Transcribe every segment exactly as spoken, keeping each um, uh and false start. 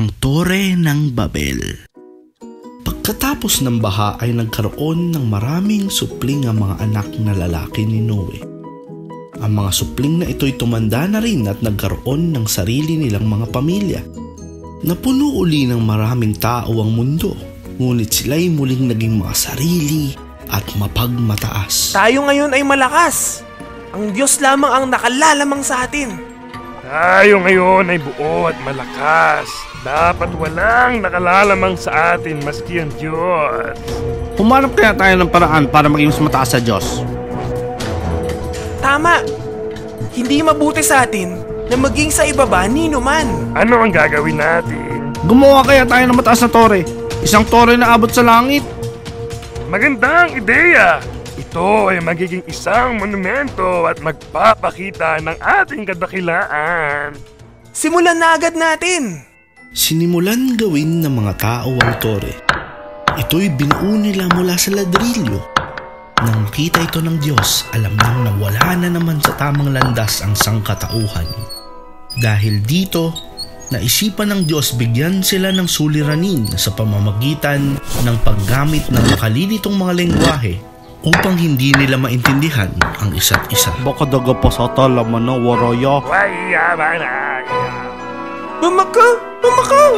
ang Tore ng Babel. Pagkatapos ng baha ay nagkaroon ng maraming supling ang mga anak na lalaki ni Noe. Ang mga supling na ito'y tumanda na rin at nagkaroon ng sarili nilang mga pamilya. Napuno uli ng maraming tao ang mundo, ngunit sila'y muling naging mga sarili at mapagmataas. Tayo ngayon ay malakas. Ang Diyos lamang ang nakalalamang sa atin. Tayo ngayon ay buo at malakas. Dapat walang nakalalamang sa atin maski ang Diyos. Humanap kaya tayo ng paraan para maging mas mataas sa Diyos. Tama. Hindi mabuti sa atin na maging sa ibaba nino man. Ano ang gagawin natin? Gumawa kaya tayo ng mataas na tore. Isang tore na abot sa langit. Magandang ideya! Ito ay magiging isang monumento at magpapakita ng ating kadakilaan. Simulan na agad natin! Sinimulan gawin ng mga tao ang tore. Ito'y binuo nila mula sa ladrilyo. Nang makita ito ng Diyos, alam nang nawala na naman sa tamang landas ang sangkatauhan. Dahil dito, naisipan ng Diyos bigyan sila ng suliranin sa pamamagitan ng paggamit ng makalilitong mga lengguwahe upang hindi nila maintindihan ang isa't isa. Baka daga pa sa talaman na waraya. Waya ba na? Bumakaw! Bumakaw!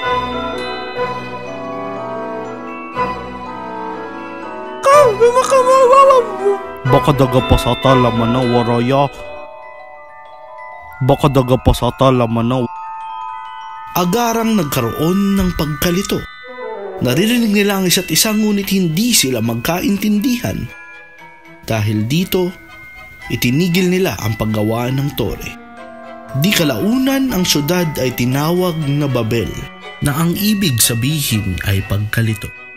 Kaw! Bumakaw! Mawawam! Baka daga pa sa talaman na waraya. Baka daga pa sa talaman na. Agarang nagkaroon ng pagkalito. Naririnig nila ang isa't isa ngunit hindi sila magkaintindihan. Dahil dito, itinigil nila ang paggawa ng tore. Di kalaunan ang syudad ay tinawag na Babel, na ang ibig sabihin ay pagkalito.